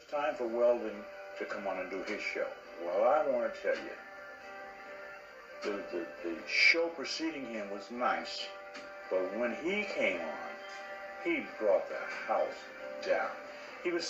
Time for Weldon to come on and do his show. Well, I want to tell you, the show preceding him was nice, but when he came on, he brought the house down. He was